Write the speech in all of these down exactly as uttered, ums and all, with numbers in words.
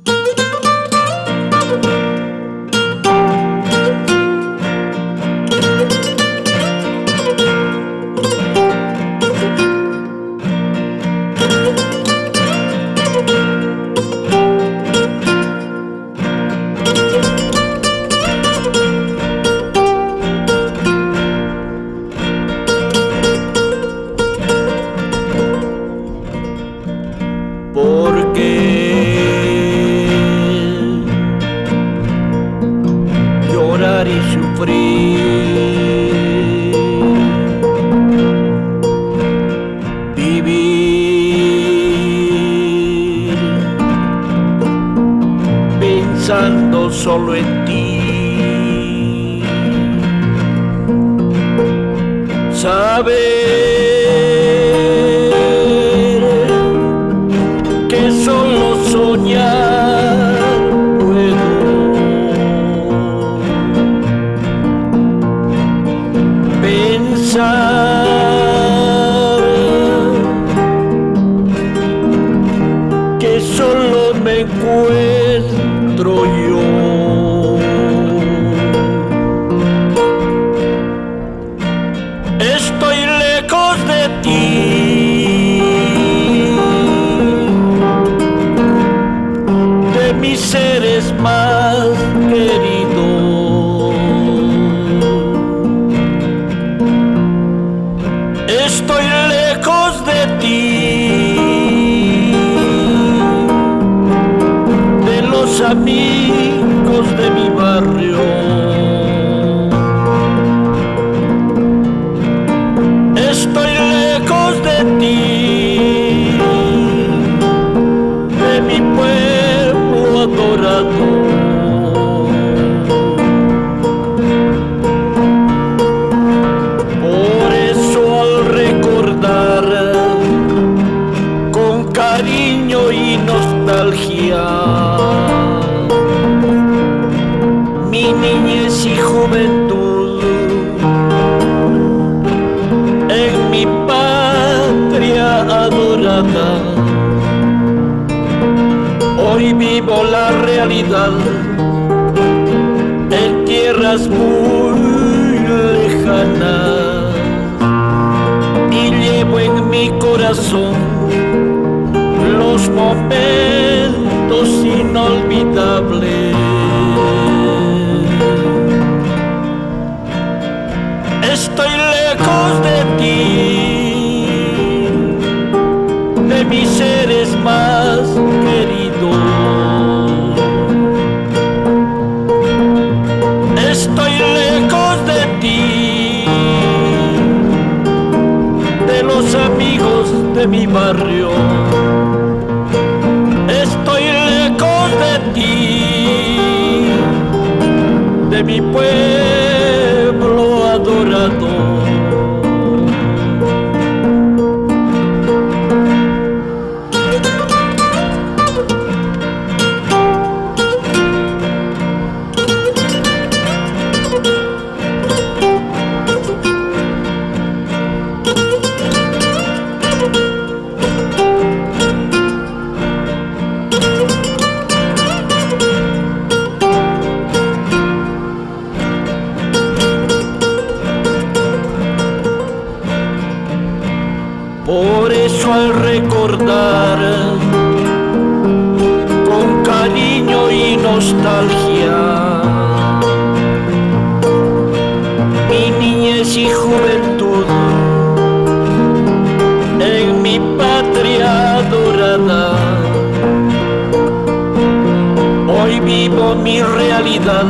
Llorar y sufrir, vivir pensando solo en ti, saber que solo soñar que solo me encuentro yo. Estoy lejos de ti, de mis seres más queridos. Estoy lejos de ti, de los amigos de mi barrio. Estoy lejos de ti, de mi pueblo adorado. Cariño y nostalgia, mi niñez y juventud en mi patria adorada. Hoy vivo la realidad en tierras muy lejanas y llevo en mi corazón los momentos inolvidables. Estoy lejos de ti, de mis seres más queridos. Estoy lejos de ti, de los amigos de mi barrio. Estoy lejos de ti, de mi pueblo adorado. Por eso al recordar con cariño y nostalgia mi niñez y juventud en mi patria adorada, hoy vivo mi realidad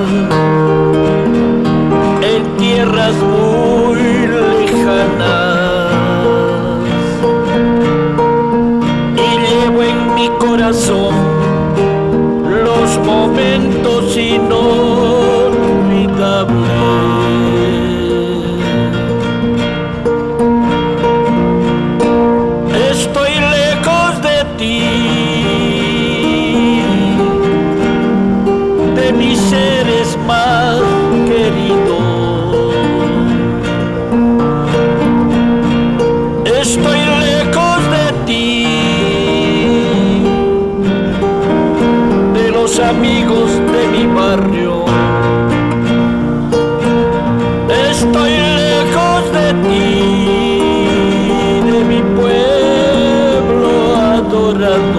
en tierras muy lejanas. Corazón, los momentos inolvidables. Estoy lejos de ti, de mis seres más queridos. Estoy lejos de ti, los amigos de mi barrio. Estoy lejos de ti, de mi pueblo adorado.